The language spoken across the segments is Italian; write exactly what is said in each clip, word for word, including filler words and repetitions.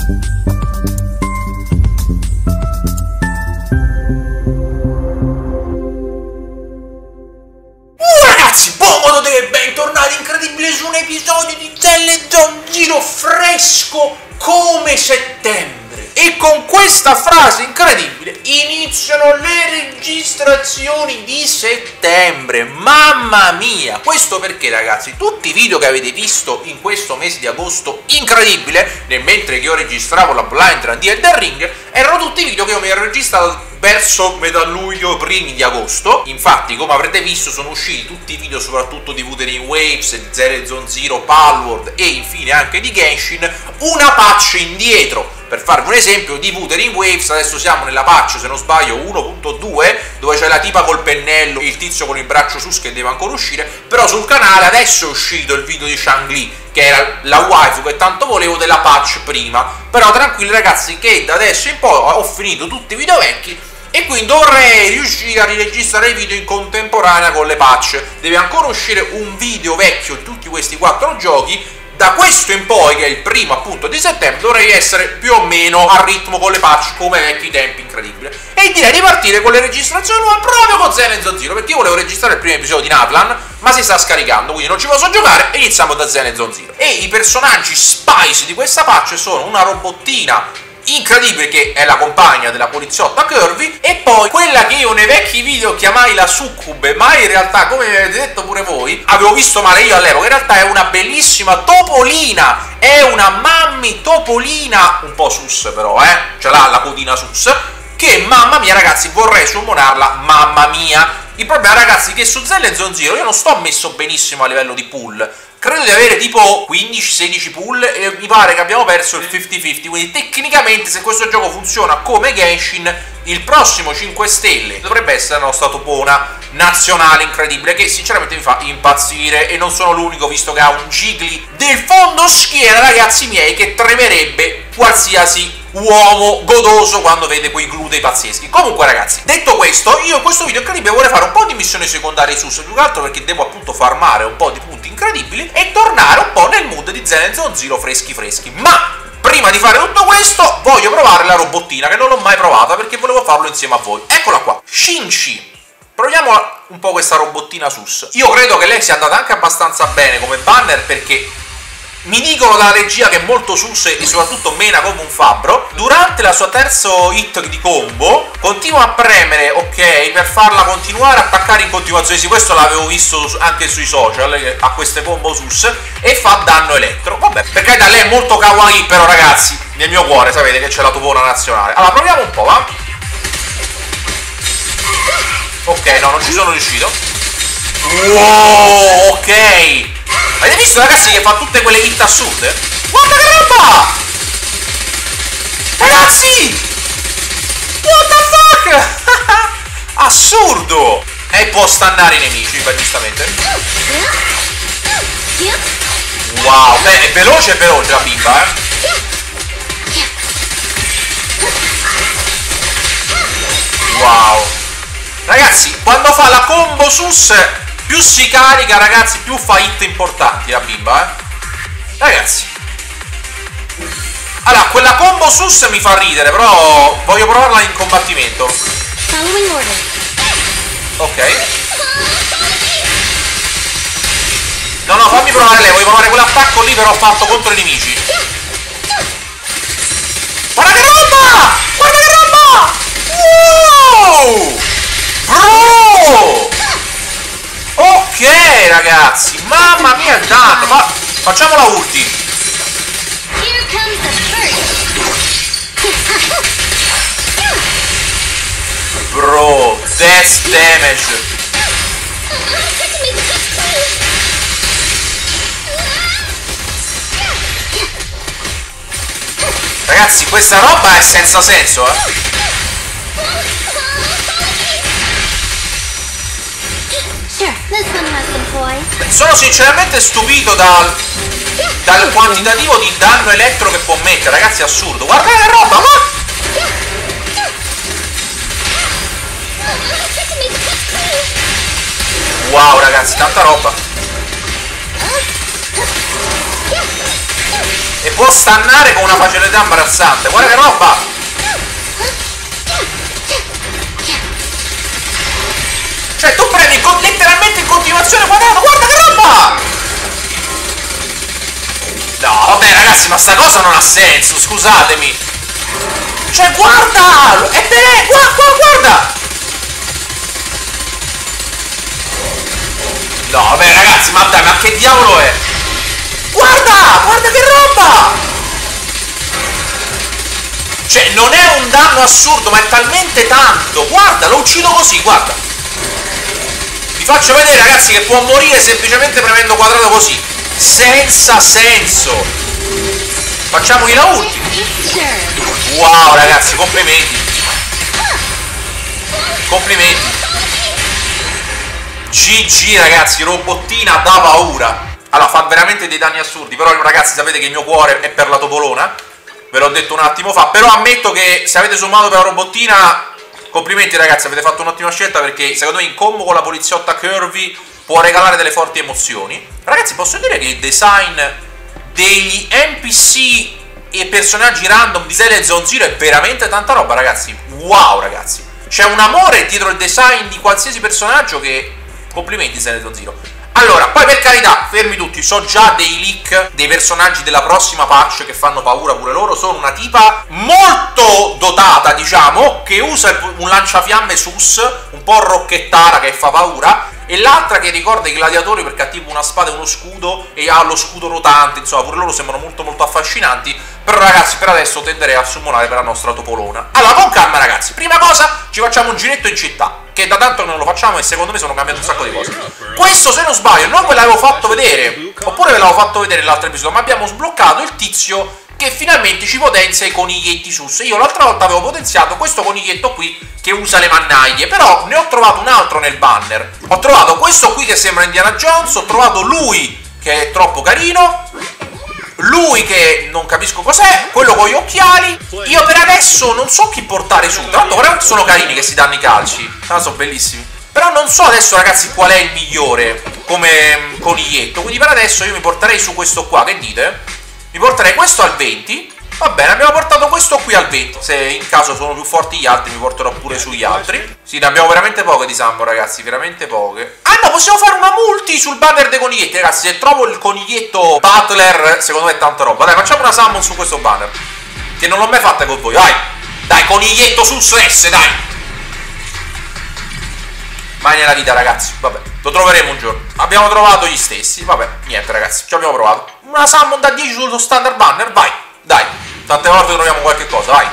Bentornati incredibile su un episodio di Zelle Zone Zero fresco come settembre. E con questa frase incredibile iniziano le registrazioni di settembre. Mamma mia! Questo perché, ragazzi, tutti i video che avete visto in questo mese di agosto incredibile, nel mentre che io registravo la Blind Run di Elden Ring, erano tutti video che io mi ero registrato verso metà luglio, primi di agosto. Infatti, come avrete visto, sono usciti tutti i video soprattutto di Wuthering Waves, di Zelle Zone Zero, Palworld e infine anche di Genshin, una patch indietro. Per farvi un esempio di Wuthering Waves, adesso siamo nella patch, se non sbaglio, uno punto due, dove c'è la tipa col pennello e il tizio con il braccio sus che deve ancora uscire, però sul canale adesso è uscito il video di Shangli, che era la waifu che tanto volevo della patch prima. Però tranquilli ragazzi, che da adesso in poi ho finito tutti i video vecchi e quindi dovrei riuscire a riregistrare i video in contemporanea con le patch. Deve ancora uscire un video vecchio di tutti questi quattro giochi. Da questo in poi, che è il primo appunto di settembre, dovrei essere più o meno a ritmo con le patch come ai vecchi tempi, incredibile. E direi di partire con le registrazioni nuove proprio con Zelle Zone Zero, perché io volevo registrare il primo episodio di Natlan, ma si sta scaricando, quindi non ci posso giocare e iniziamo da Zelle Zone Zero. E i personaggi spice di questa patch sono una robottina incredibile che è la compagna della poliziotta Kirby, e poi quella che io nei vecchi video chiamai la succube, ma in realtà, come avete detto pure voi, avevo visto male io all'epoca, in realtà è una bellissima topolina, è una mammi topolina, un po' sus però, eh, ce l'ha la codina sus, che mamma mia ragazzi, vorrei summonarla, mamma mia. Il problema ragazzi è che su Zelle Zone Zero io non sto messo benissimo a livello di pull. Credo di avere tipo quindici sedici pull e mi pare che abbiamo perso il cinquanta cinquanta, quindi tecnicamente se questo gioco funziona come Genshin, il prossimo cinque stelle dovrebbe essere la nostra topona nazionale incredibile, che sinceramente mi fa impazzire e non sono l'unico, visto che ha un Gigli del fondo schiena ragazzi miei che tremerebbe qualsiasi uomo godoso quando vede quei glutei pazzeschi. Comunque ragazzi, detto questo, io in questo video incredibile vorrei fare un po' di missioni secondarie su, più che altro perché devo appunto farmare un po' di punti incredibili e tornare un po' nel mood di Zelle Zone Zero freschi freschi. Ma prima di fare tutto questo voglio provare la robottina, che non l'ho mai provata perché volevo farlo insieme a voi. Eccola qua, Shinchi. Proviamo un po' questa robottina sus. Io credo che lei sia andata anche abbastanza bene come banner, perché mi dicono dalla regia che è molto sus e soprattutto mena come un fabbro. Durante la sua terzo hit di combo continua a premere ok per farla continuare a attaccare in continuazione. Sì, questo l'avevo visto anche sui social, che ha queste combo sus e fa danno elettro. Vabbè, perché da lei è molto kawaii, però ragazzi nel mio cuore sapete che c'è la topona nazionale. Allora proviamo un po', va? Ok, no, non ci sono riuscito. Wow, ok. Avete visto ragazzi che fa tutte quelle hit assurde? Guarda che roba! Ragazzi! What the fuck? Assurdo! E può stannare i nemici, beh, giustamente. Wow, beh, è veloce, è veloce la bimba, eh. Wow. Ragazzi, quando fa la combo sus, più si carica, ragazzi, più fa hit importanti la bimba, eh. Ragazzi. Allora, quella combo sus mi fa ridere, però voglio provarla in combattimento. Ok. No, no, fammi provare lei, voglio provare quell'attacco lì però fatto contro i nemici. Guarda che roba! Guarda che roba! Wow! Bro! Ok ragazzi, mamma mia il danno, ma facciamo la ulti. Bro, death damage. Ragazzi, questa roba è senza senso, eh. Sono sinceramente stupito dal, dal quantitativo di danno elettro che può mettere, ragazzi, è assurdo. Guarda che roba, ma... Wow, ragazzi, tanta roba. E può stannare con una facilità imbarazzante. Guarda che roba! Cioè tu prendi letteralmente in continuazione quadrato. Guarda che roba! No, vabbè ragazzi, ma sta cosa non ha senso, scusatemi. Cioè guarda! È per... Guarda, guarda! No, vabbè ragazzi, ma dai, ma che diavolo è? Guarda! Guarda che roba! Cioè, non è un danno assurdo, ma è talmente tanto. Guarda, lo uccido così, guarda. Vi faccio vedere, ragazzi, che può morire semplicemente premendo quadrato così. Senza senso. Facciamogli la ultima. Wow, ragazzi, complimenti. Complimenti. G G, ragazzi, robottina da paura. Allora, fa veramente dei danni assurdi. Però, ragazzi, sapete che il mio cuore è per la topolona. Ve l'ho detto un attimo fa. Però ammetto che se avete sommato per la robottina, complimenti ragazzi, avete fatto un'ottima scelta, perché secondo me in combo con la poliziotta Kirby può regalare delle forti emozioni. Ragazzi, posso dire che il design degli N P C e personaggi random di Silent Zone Zero è veramente tanta roba, ragazzi. Wow, ragazzi. C'è un amore dietro il design di qualsiasi personaggio che... Complimenti Silent Zone Zero. Allora, poi per carità, fermi tutti, so già dei leak dei personaggi della prossima patch che fanno paura pure loro. Sono una tipa molto dotata, diciamo, che usa un lanciafiamme sus, un po' rocchettara, che fa paura, e l'altra che ricorda i gladiatori perché ha tipo una spada e uno scudo e ha lo scudo rotante. Insomma, pure loro sembrano molto molto affascinanti. Però ragazzi, per adesso tenderei a summonare per la nostra topolona. Allora, con calma ragazzi, prima cosa ci facciamo un giretto in città, che da tanto non lo facciamo e secondo me sono cambiate un sacco di cose. Questo, se non sbaglio, non ve l'avevo fatto vedere, oppure ve l'avevo fatto vedere nell'altro episodio, ma abbiamo sbloccato il tizio che finalmente ci potenzia i coniglietti sus. Io l'altra volta avevo potenziato questo coniglietto qui che usa le mannaie, però ne ho trovato un altro nel banner. Ho trovato questo qui che sembra Indiana Jones, ho trovato lui che è troppo carino, lui che non capisco cos'è, quello con gli occhiali. Io per adesso non so chi portare su. Tra l'altro veramente sono carini che si danno i calci. Ah, sono bellissimi. Però non so adesso ragazzi qual è il migliore come coniglietto. Quindi per adesso io mi porterei su questo qua. Che dite? Mi porterei questo al venti. Va bene, abbiamo portato questo qui al venti. Se in caso sono più forti gli altri mi porterò pure sugli altri. Sì, ne abbiamo veramente poche di Sambo ragazzi, veramente poche. Ah no, possiamo fare una multi sul banner dei coniglietti ragazzi. Se trovo il coniglietto Butler, secondo me è tanta roba. Dai, facciamo una summon su questo banner, che non l'ho mai fatta con voi. Vai, dai, coniglietto sul stress, dai. Mai nella vita ragazzi, vabbè, lo troveremo un giorno. Abbiamo trovato gli stessi, vabbè, niente ragazzi, ci abbiamo provato. Una summon da dieci sullo standard banner, vai, dai. Tante volte troviamo qualche cosa, vai.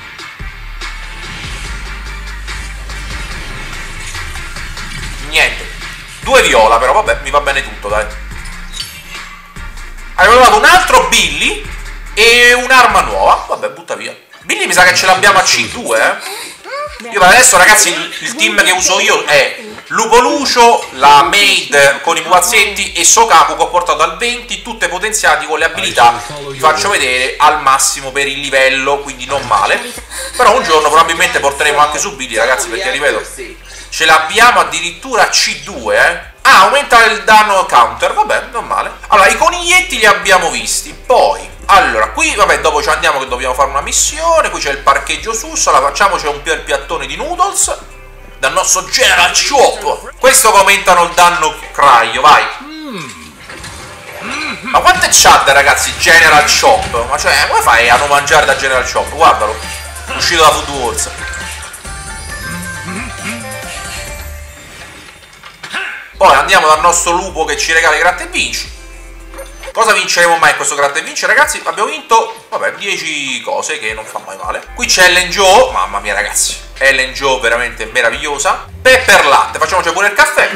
Niente. Due viola però, vabbè, mi va bene tutto, dai. Abbiamo trovato un altro Billy e un'arma nuova. Vabbè, butta via. Billy mi sa che ce l'abbiamo a C due, eh. Io per adesso ragazzi il, il team che uso io è Lupo Lucio, la maid con i pupazzetti e Sokaku che ho portato al venti, tutte potenziati con le abilità, vi faccio vedere, al massimo per il livello, quindi non male. Però un giorno probabilmente porteremo anche su Billy ragazzi, perché ripeto, ce l'abbiamo addirittura a C due, eh. Ah, aumenta il danno counter, vabbè, non male. Allora, i coniglietti li abbiamo visti, poi... Allora, qui, vabbè, dopo ci andiamo che dobbiamo fare una missione. Qui c'è il parcheggio sus, la facciamo, c'è un piattone di noodles dal nostro General Shop. Questo che aumentano il danno craio, vai. Ma quante chat, ragazzi, General Shop? Ma cioè, come fai a non mangiare da General Shop? Guardalo, uscito da Food Wars. Poi andiamo dal nostro lupo che ci regala i gratta e vinci. Cosa vinceremo mai in questo gratta e vinci, ragazzi? Abbiamo vinto, vabbè, dieci cose, che non fa mai male. Qui c'è Ellen Joe, mamma mia ragazzi, Ellen Joe veramente meravigliosa. Pepper latte, facciamoci pure il caffè.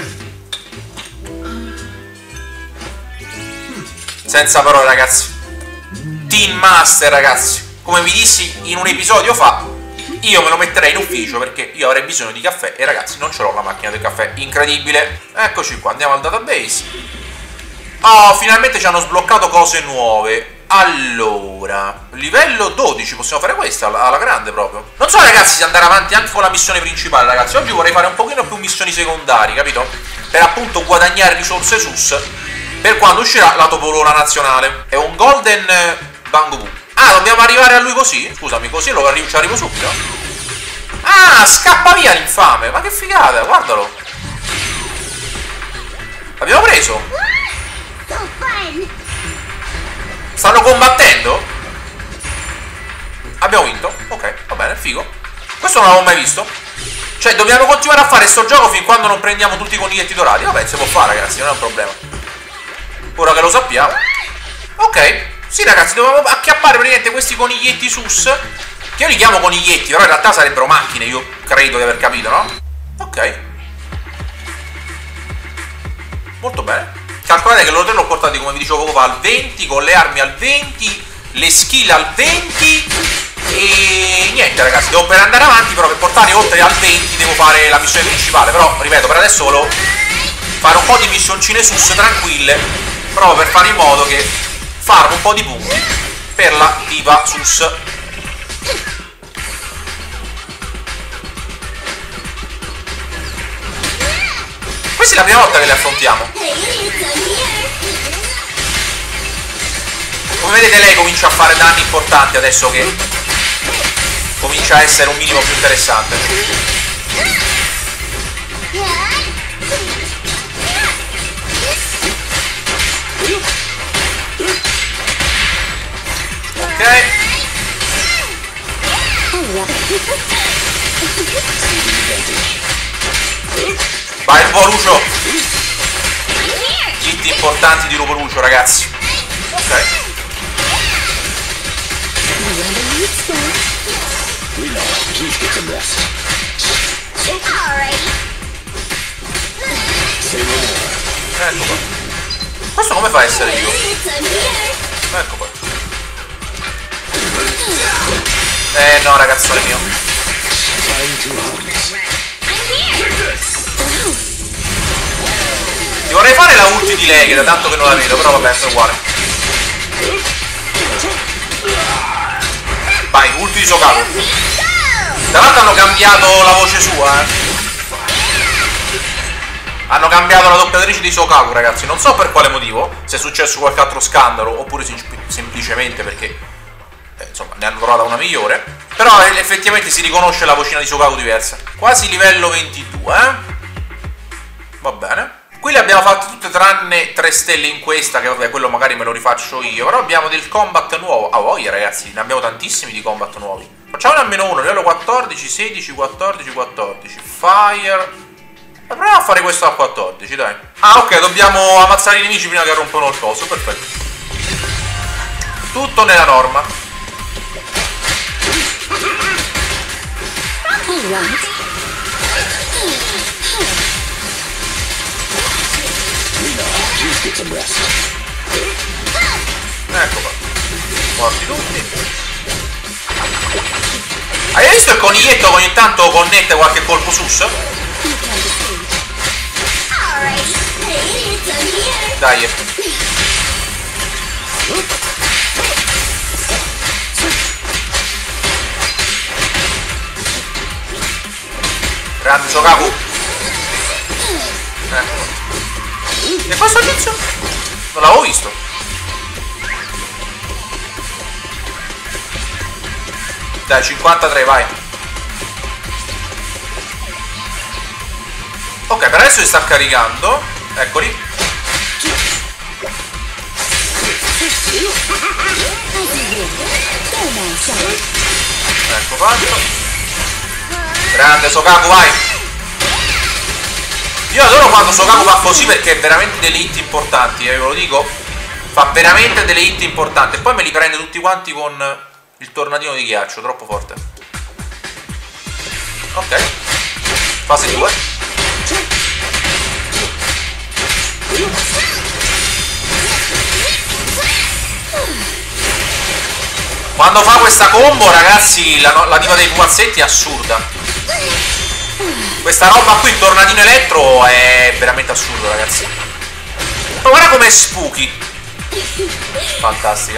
Senza parole ragazzi. Team Master ragazzi, come vi dissi in un episodio fa, io me lo metterei in ufficio perché io avrei bisogno di caffè e ragazzi non ce l'ho la macchina del caffè, incredibile. Eccoci qua, andiamo al database. Oh, finalmente ci hanno sbloccato cose nuove. Allora, livello dodici, possiamo fare questa alla, alla grande proprio. Non so ragazzi se andare avanti anche con la missione principale ragazzi. Oggi vorrei fare un pochino più missioni secondarie, capito? Per appunto guadagnare risorse sus per quando uscirà la topolona nazionale. È un golden Bango Bu. Ah, dobbiamo arrivare a lui così? Scusami, così lo arri ci arrivo subito? Ah, scappa via l'infame. Ma che figata, guardalo. L'abbiamo preso. Stanno combattendo? Abbiamo vinto. Ok, va bene, figo. Questo non l'avevo mai visto. Cioè, dobbiamo continuare a fare sto gioco fin quando non prendiamo tutti i coniglietti dorati. Vabbè, si può fare, ragazzi, non è un problema. Ora che lo sappiamo. Ok. Sì, ragazzi, dovevamo acchiappare praticamente questi coniglietti sus. Che io li chiamo coniglietti, però in realtà sarebbero macchine, io credo di aver capito, no? Ok. Molto bene. Calcolate che loro tre l'ho portati, come vi dicevo poco fa, al venti, con le armi al venti, le skill al venti. E niente, ragazzi, devo per andare avanti, però per portare oltre al venti devo fare la missione principale. Però, ripeto, per adesso volevo fare un po' di missioncine sus tranquille, proprio per fare in modo che farmo un po' di punti per la diva sus. Questa è la prima volta che le affrontiamo. Come vedete, lei comincia a fare danni importanti adesso che comincia a essere un minimo più interessante. Ok. Vai Lupo Lucio. Hit importanti di Lupo Lucio, ragazzi. Ok. Ecco qua. Questo come fa a essere io? Ecco qua. Eh no, ragazzone mio. Ti vorrei fare la ulti di lei, che da tanto che non la vedo, però vabbè, è uguale. Vai, ulti di Sokaku. Tra l'altro hanno cambiato la voce sua, eh. Hanno cambiato la doppiatrice di Sokaku, ragazzi. Non so per quale motivo, se è successo qualche altro scandalo, oppure sem semplicemente perché eh, insomma, ne hanno trovata una migliore. Però eh, effettivamente si riconosce la vocina di Sokaku diversa. Quasi livello ventidue, eh. Va bene. Qui le abbiamo fatte tutte tranne tre stelle in questa, che vabbè, quello magari me lo rifaccio io. Però abbiamo del combat nuovo. Ah, voglia, ragazzi, ne abbiamo tantissimi di combat nuovi. Facciamone almeno uno, livello quattordici, sedici, quattordici, quattordici. Fire. E proviamo a fare questo a quattordici, dai. Ah, ok, dobbiamo ammazzare i nemici prima che rompono il coso, perfetto. Tutto nella norma. Ecco qua. Morti tutti. Hai visto il coniglietto che ogni tanto connette qualche colpo sus? Dai. Grande Sokaku. Ecco. E questo tizio? Non l'avevo visto. Dai, cinquantatré, vai. Ok, per adesso si sta caricando. Eccoli. Ecco fatto. Grande Sokaku, vai. Io adoro quando Sokaku fa così, perché è veramente delle hit importanti, eh, ve lo dico. Fa veramente delle hit importanti. E poi me li prende tutti quanti con il tornadino di ghiaccio, troppo forte. Ok. Fase due. Quando fa questa combo, ragazzi, la, la diva dei pupazzetti è assurda. Questa roba qui, il tornadino elettro, è veramente assurdo, ragazzi. Ma guarda com'è spooky. Fantastica.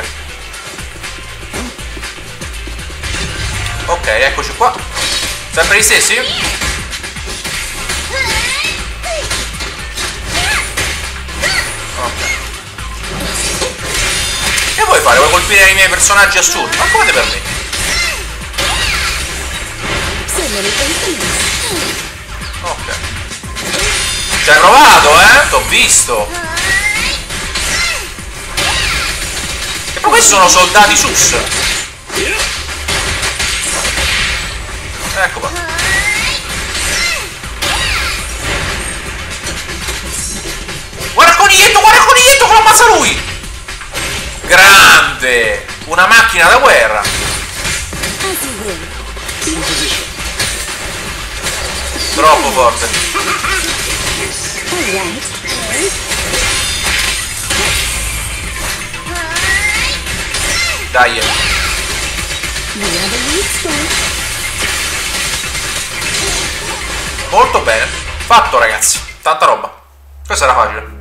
Ok, eccoci qua. Sempre gli stessi? Ok. E voi fare? Vuoi colpire i miei personaggi assurdi? Ma come te permetti? Ok. Ci hai provato, eh? T'ho visto. E poi questi sono soldati sus. Ecco qua. Guarda il coniglietto, guarda il coniglietto, come ammazza lui! Grande! Una macchina da guerra! Troppo forte! Dai! Molto bene! Fatto, ragazzi! Tanta roba! Questa era facile!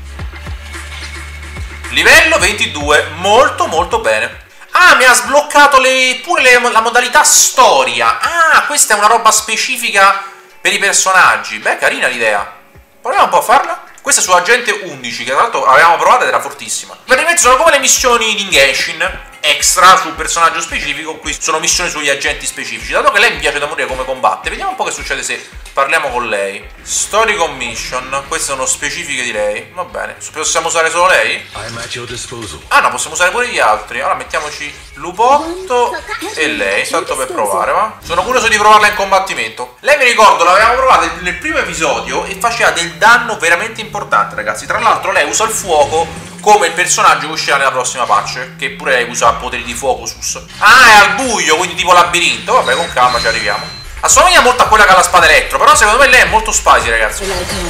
Livello ventidue, molto molto bene. Ah, mi ha sbloccato le, pure le, la modalità storia. Ah, questa è una roba specifica per i personaggi. Beh, carina l'idea. Proviamo un po' a farla. Questa è su Agente undici, che tra l'altro avevamo provato ed era fortissima. Praticamente sono come le missioni di Genshin, extra sul personaggio specifico. Qui sono missioni sugli agenti specifici. Dato che lei mi piace da morire come combatte, vediamo un po' che succede se parliamo con lei. Story Commission, queste sono specifiche di lei. Va bene. Possiamo usare solo lei? Ah no, possiamo usare pure gli altri. Allora mettiamoci Lupotto e lei, tanto per provare, va? Sono curioso di provarla in combattimento. Lei, mi ricordo, l'avevamo provata nel primo episodio e faceva del danno veramente importante, ragazzi. Tra l'altro lei usa il fuoco come il personaggio che uscirà nella prossima patch, che pure lei usa poteri di fuoco sus. Ah, è al buio, quindi tipo labirinto. Vabbè, con calma ci arriviamo. Assomiglia molto a quella che ha la spada elettro, però secondo me lei è molto spicy, ragazzi.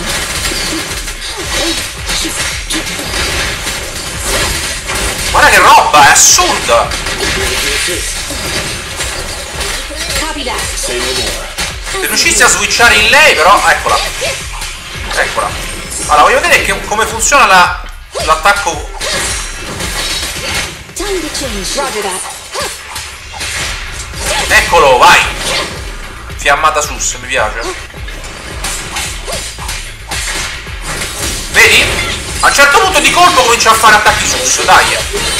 Guarda che roba, è assurda. Se riuscissi a switchare in lei, però, eccola. Eccola. Allora, voglio vedere che, come funziona la, l'attacco. Eccolo, vai. Fiammata sus, mi piace. Vedi? A un certo punto di colpo comincia a fare attacchi sus, dai.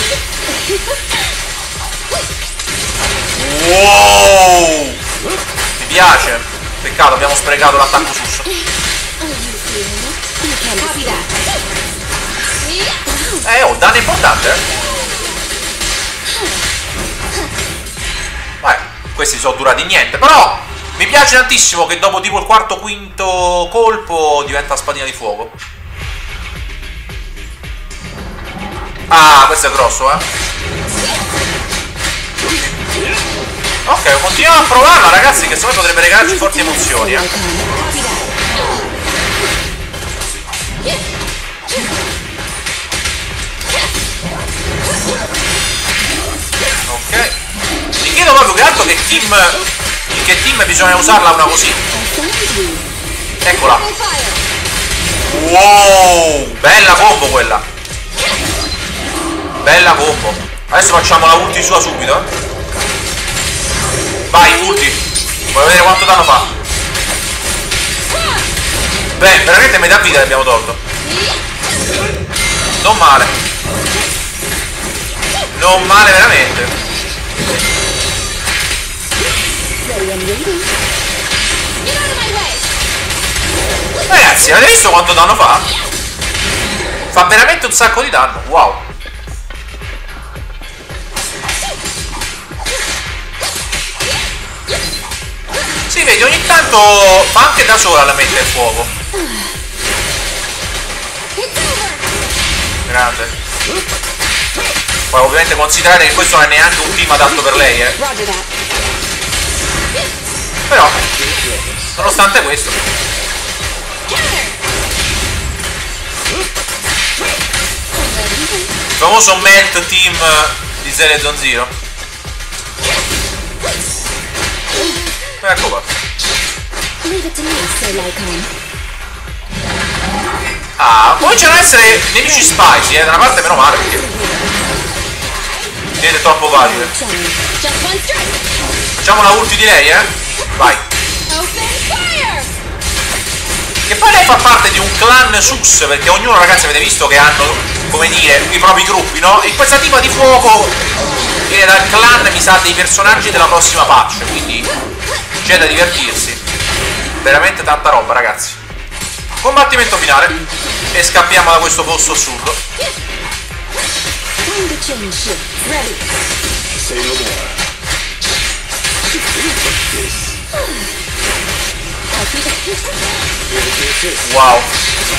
Wow! Mi piace. Peccato, abbiamo sprecato l'attacco sus. Eh, oh, danno importante, eh? Beh, questi sono durati niente, però mi piace tantissimo che dopo tipo il quarto quinto colpo diventa spadina di fuoco. Ah, questo è grosso, eh. Ok, continuiamo a provarla, ragazzi, che secondo me potrebbe regalarci forti emozioni, eh. Ok. Mi chiedo proprio che altro che team. In che team bisogna usarla una così. Eccola. Wow, bella combo quella. Bella combo. Adesso facciamo la ulti sua subito, eh. Vai, ulti. Voglio vedere quanto danno fa. Beh, veramente metà vita le abbiamo tolto. Non male. Non male veramente. Ragazzi, avete visto quanto danno fa? Fa veramente un sacco di danno. Wow. Si vede, ogni tanto fa anche da sola la mette il fuoco. Grande. Poi ovviamente considerate che questo non è neanche un team adatto per lei, eh. Però, nonostante questo. Il famoso Melt Team di Zero Zone Zero. Ecco qua. Ah, cominciano ad essere nemici spicy, eh, da una parte meno male perché vedete, è troppo facile. Facciamo la ulti di lei, eh? Vai. Che poi lei fa parte di un clan sus, perché ognuno, ragazzi, avete visto che hanno come dire, i propri gruppi, no? E questa tipa di fuoco viene dal clan, mi sa, dei personaggi della prossima patch, quindi c'è da divertirsi. Veramente tanta roba, ragazzi. Combattimento finale e scappiamo da questo posto assurdo. Wow.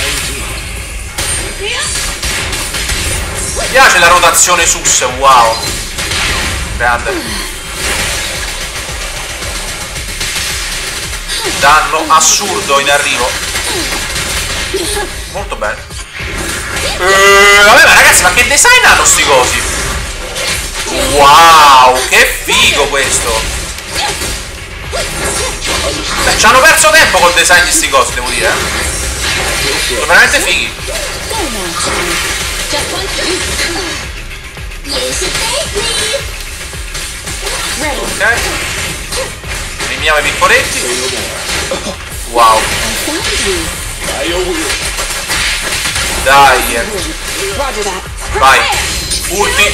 Mi piace la rotazione sus, wow. Grande. Danno assurdo in arrivo. Molto bene. Eh, vabbè, ma ragazzi, ma che design hanno sti cosi? Wow, che figo questo. Beh, ci hanno perso tempo col design di sti cosi, devo dire. Sono veramente fighi. Ok. Eliminiamo i piccoletti. Wow. Dai. Vai. Ulti.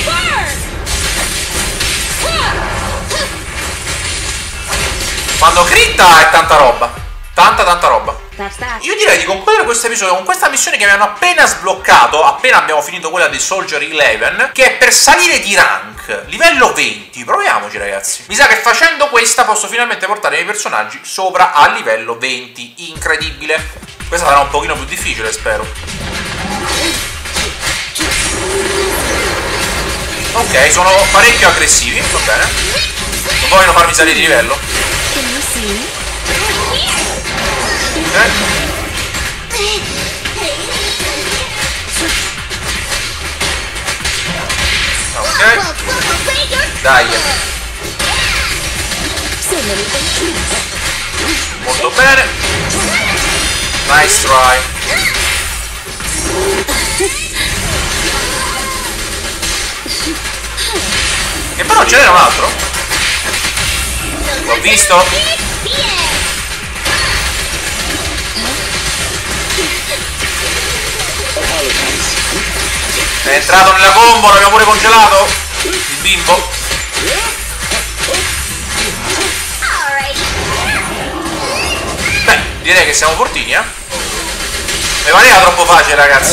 Quando critta è tanta roba. Tanta tanta roba. Io direi di concludere questo episodio con questa missione che mi hanno appena sbloccato, appena abbiamo finito quella di Soldier undici, che è per salire di rank, livello venti. Proviamoci, ragazzi. Mi sa che facendo questa posso finalmente portare i miei personaggi sopra a livello venti. Incredibile. Questa sarà un pochino più difficile, spero. Ok, sono parecchio aggressivi, va bene. Non vogliono farmi salire di livello. Ok. Ok. Dai. Molto bene. Nice try. E però ce n'era un altro. L'ho visto. È entrato nella combo, l'abbiamo pure congelato. Il bimbo. Beh, direi che siamo fortini, eh. Mi pareva troppo facile, ragazzi.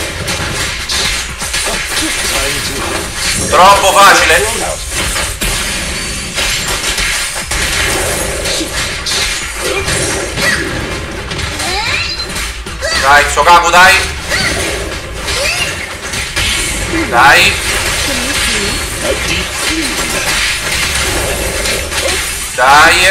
Troppo facile. Dai, Sokaku, dai. Dai. Dai.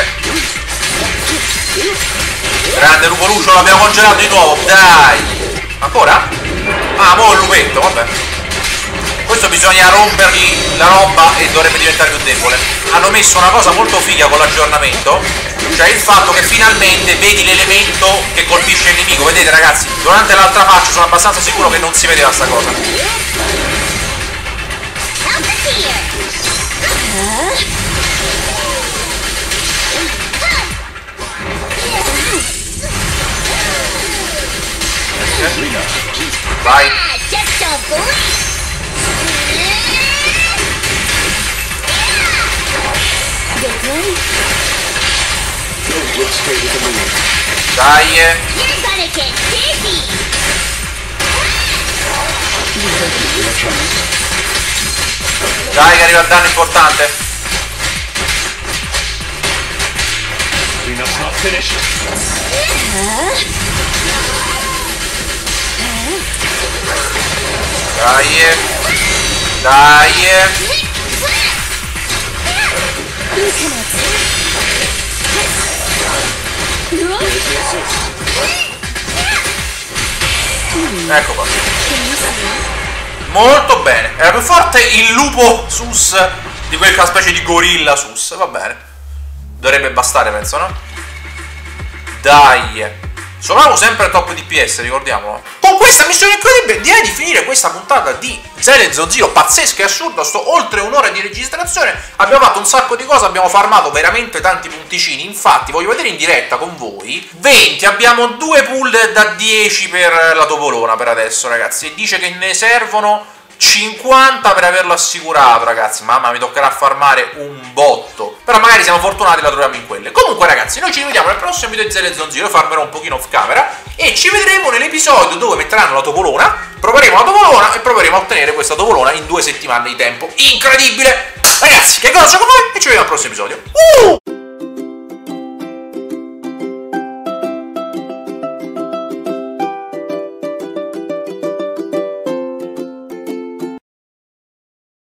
Grande lupo lucio, l'abbiamo congelato di nuovo. Dai. Ancora? Ah, mo' il lupetto, vabbè. Questo bisogna rompergli la roba e dovrebbe diventare più debole. Hanno messo una cosa molto figa con l'aggiornamento, cioè il fatto che finalmente vedi l'elemento che colpisce il nemico. Vedete, ragazzi, durante l'altra faccia sono abbastanza sicuro che non si vedeva sta cosa. Vai. Dai. Dai che arriva il danno importante. Dai. Dai. Ecco qua. Molto bene. Era più forte il lupo sus di quella specie di gorilla sus. Va bene. Dovrebbe bastare, penso, no? Dai. Suonavo sempre top D P S, ricordiamolo. Con questa missione incredibile direi di finire questa puntata di Zele Zonzilo pazzesca e assurda. Sto oltre un'ora di registrazione. Abbiamo fatto un sacco di cose, abbiamo farmato veramente tanti punticini. Infatti voglio vedere in diretta con voi venti, abbiamo due pull da dieci per la topolona per adesso, ragazzi. E dice che ne servono cinquanta per averlo assicurato, ragazzi. Mamma, mi toccherà farmare un botto, però magari siamo fortunati e la troviamo in quelle. Comunque, ragazzi, noi ci rivediamo nel prossimo video di Zele Zonzilo. Io farmerò un pochino off camera e ci vedremo nell'episodio dove metteranno la topolona. Proveremo la topolona e proveremo a ottenere questa topolona in due settimane di tempo. Incredibile! Ragazzi, che cosa c'è con voi? E ci vediamo al prossimo episodio. Uh!